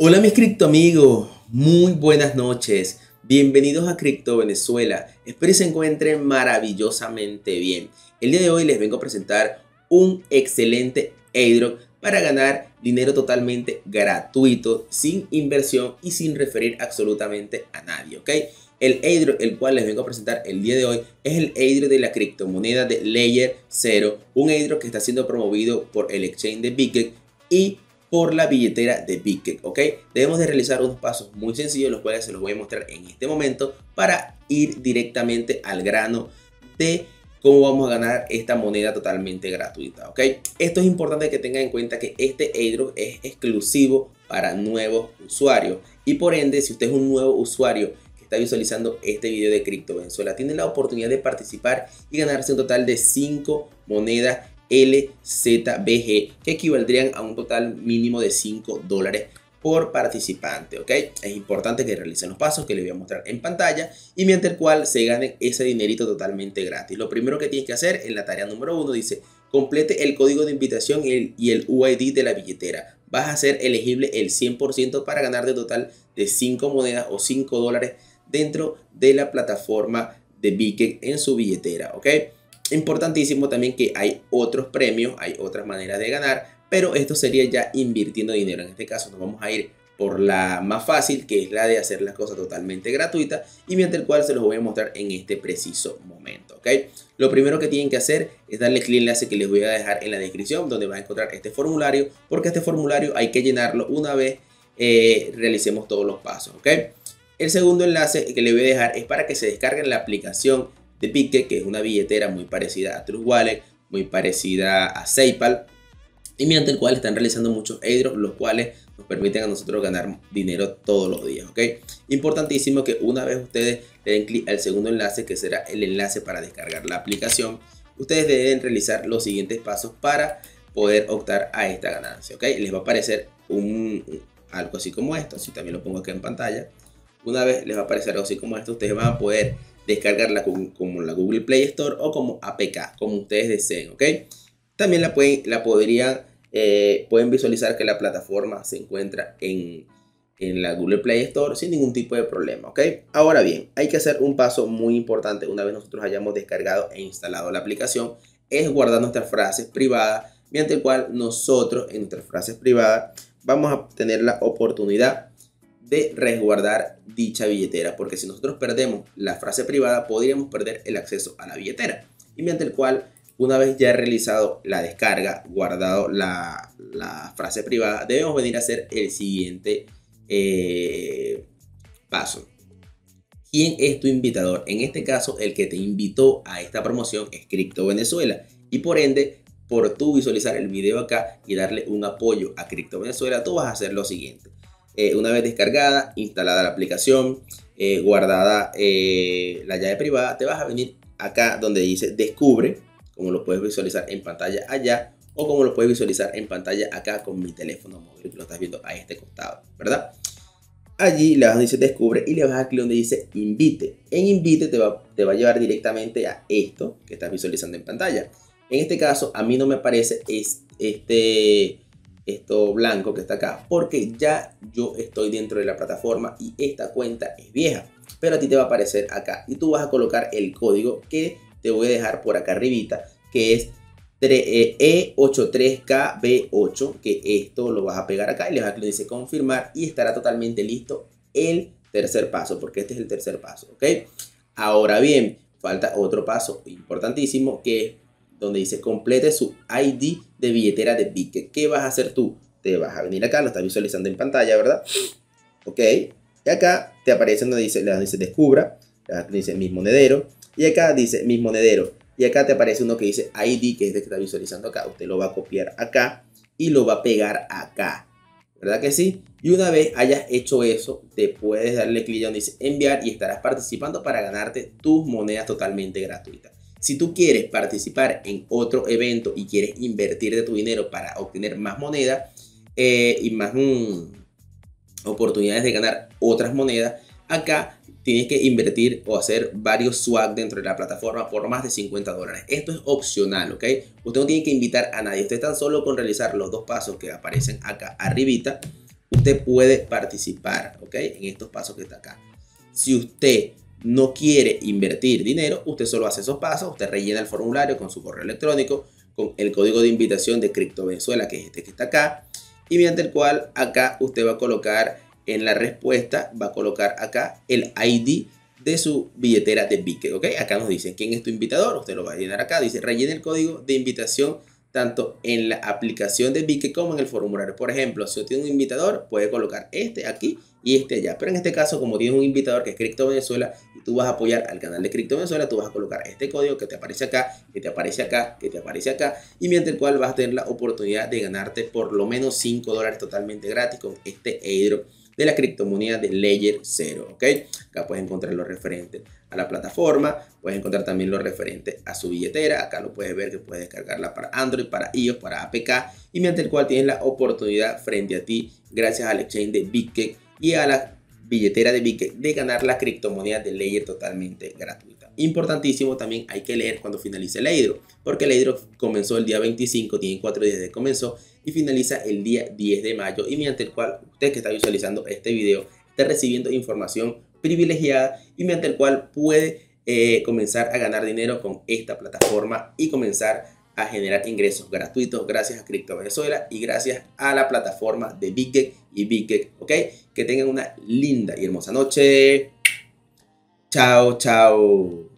Hola mis cripto amigos, muy buenas noches, bienvenidos a Cripto Venezuela, espero que se encuentren maravillosamente bien. El día de hoy les vengo a presentar un excelente airdrop para ganar dinero totalmente gratuito, sin inversión y sin referir absolutamente a nadie, ¿ok? El airdrop el cual les vengo a presentar el día de hoy es el airdrop de la criptomoneda de Layer 0, un airdrop que está siendo promovido por el exchange de Bitget y por la billetera de Bitget, ¿ok? Debemos de realizar unos pasos muy sencillos, los cuales se los voy a mostrar en este momento para ir directamente al grano de cómo vamos a ganar esta moneda totalmente gratuita, ¿ok? Esto es importante que tengan en cuenta que este airdrop es exclusivo para nuevos usuarios y por ende, si usted es un nuevo usuario que está visualizando este video de Cripto Venezuela, tiene la oportunidad de participar y ganarse un total de 5 monedas LZBG, que equivaldrían a un total mínimo de $5 por participante, ¿ok? Es importante que realicen los pasos que les voy a mostrar en pantalla y mediante el cual se ganen ese dinerito totalmente gratis. Lo primero que tienes que hacer en la tarea número 1 dice: complete el código de invitación y el UID de la billetera. Vas a ser elegible el 100% para ganar de total de 5 monedas o $5 dentro de la plataforma de Bitget en su billetera, ¿ok? Importantísimo también que hay otros premios, hay otras maneras de ganar, pero esto sería ya invirtiendo dinero. En este caso nos vamos a ir por la más fácil, que es la de hacer las cosas totalmente gratuitas y mediante el cual se los voy a mostrar en este preciso momento, ¿ok? Lo primero que tienen que hacer es darle clic al enlace que les voy a dejar en la descripción, donde van a encontrar este formulario, porque este formulario hay que llenarlo una vez realicemos todos los pasos, ¿ok? El segundo enlace que les voy a dejar es para que se descarguen la aplicación de Bitget, que es una billetera muy parecida a Trust Wallet, muy parecida a SafePal, y mediante el cual están realizando muchos airdrops, los cuales nos permiten a nosotros ganar dinero todos los días, ¿ok? Importantísimo que una vez ustedes le den clic al segundo enlace, que será el enlace para descargar la aplicación, ustedes deben realizar los siguientes pasos para poder optar a esta ganancia, ¿ok? Les va a aparecer algo así como esto, si también lo pongo aquí en pantalla. Una vez les va a aparecer algo así como esto, ustedes van a poder descargarla como la Google Play Store o como APK, como ustedes deseen, ¿ok? También pueden visualizar que la plataforma se encuentra en la Google Play Store sin ningún tipo de problema, ¿ok? Ahora bien, hay que hacer un paso muy importante una vez nosotros hayamos descargado e instalado la aplicación, es guardar nuestras frases privadas, mediante el cual nosotros en nuestras frases privadas vamos a tener la oportunidad de resguardar dicha billetera, porque si nosotros perdemos la frase privada podríamos perder el acceso a la billetera, y mediante el cual una vez ya realizado la descarga, guardado la frase privada, debemos venir a hacer el siguiente paso. ¿Quién es tu invitador? En este caso, el que te invitó a esta promoción es Cripto Venezuela, y por ende, por tú visualizar el video acá y darle un apoyo a Cripto Venezuela, tú vas a hacer lo siguiente. Una vez descargada, instalada la aplicación, guardada la llave privada, te vas a venir acá donde dice descubre, como lo puedes visualizar en pantalla allá, o como lo puedes visualizar en pantalla acá con mi teléfono móvil, que lo estás viendo a este costado, ¿verdad? Allí le vas a decir descubre y le vas a dar clic donde dice invite. En invite te va a llevar directamente a esto que estás visualizando en pantalla. En este caso a mí no me aparece esto blanco que está acá, porque ya yo estoy dentro de la plataforma y esta cuenta es vieja, pero a ti te va a aparecer acá y tú vas a colocar el código que te voy a dejar por acá arribita, que es E83KB8, que esto lo vas a pegar acá y le vas a clic dice confirmar y estará totalmente listo el tercer paso, porque este es el tercer paso, ¿ok? Ahora bien, falta otro paso importantísimo, que es donde dice complete su ID de billetera de Bitget. ¿Qué vas a hacer tú? Te vas a venir acá, lo estás visualizando en pantalla, ¿verdad? Ok, y acá te aparece donde dice, le dice descubra, dice mis monedero, y acá dice mis monedero, y acá te aparece uno que dice ID, que es el que está visualizando acá. Usted lo va a copiar acá y lo va a pegar acá, ¿verdad que sí? Y una vez hayas hecho eso, te puedes darle clic donde dice enviar y estarás participando para ganarte tus monedas totalmente gratuitas. Si tú quieres participar en otro evento y quieres invertir de tu dinero para obtener más monedas y más oportunidades de ganar otras monedas, acá tienes que invertir o hacer varios swag dentro de la plataforma por más de $50. Esto es opcional, ¿ok? Usted no tiene que invitar a nadie. Usted tan solo con realizar los dos pasos que aparecen acá arribita, usted puede participar, ¿ok? En estos pasos que está acá. Si usted no quiere invertir dinero, usted solo hace esos pasos, usted rellena el formulario con su correo electrónico, con el código de invitación de Cripto Venezuela, que es este que está acá, y mediante el cual acá usted va a colocar en la respuesta, va a colocar acá el ID de su billetera de Bitget, ¿ok? Acá nos dicen quién es tu invitador, usted lo va a llenar acá, dice rellene el código de invitación tanto en la aplicación de Bitget como en el formulario. Por ejemplo, si usted tiene un invitador, puede colocar este aquí y este allá. Pero en este caso, como tienes un invitador que es Cripto Venezuela y tú vas a apoyar al canal de Cripto Venezuela, tú vas a colocar este código que te aparece acá, que te aparece acá, que te aparece acá, y mediante el cual vas a tener la oportunidad de ganarte por lo menos $5 totalmente gratis con este airdrop de la criptomoneda de Layer 0, ¿ok? Acá puedes encontrar lo referente a la plataforma, puedes encontrar también lo referente a su billetera, acá lo puedes ver que puedes descargarla para Android, para iOS, para APK, y mediante el cual tienes la oportunidad frente a ti, gracias al exchange de Bitget y a la billetera de Bitget, de ganar la criptomoneda de Layer totalmente gratuita. Importantísimo, también hay que leer cuando finalice el airdrop, porque el airdrop comenzó el día 25, tiene 4 días de comenzó y finaliza el día 10 de mayo, y mediante el cual usted que está visualizando este video está recibiendo información privilegiada y mediante el cual puede comenzar a ganar dinero con esta plataforma y comenzar a generar ingresos gratuitos gracias a Cripto Venezuela y gracias a la plataforma de Bitget y Bitget, ¿ok? Que tengan una linda y hermosa noche. Chao, chao.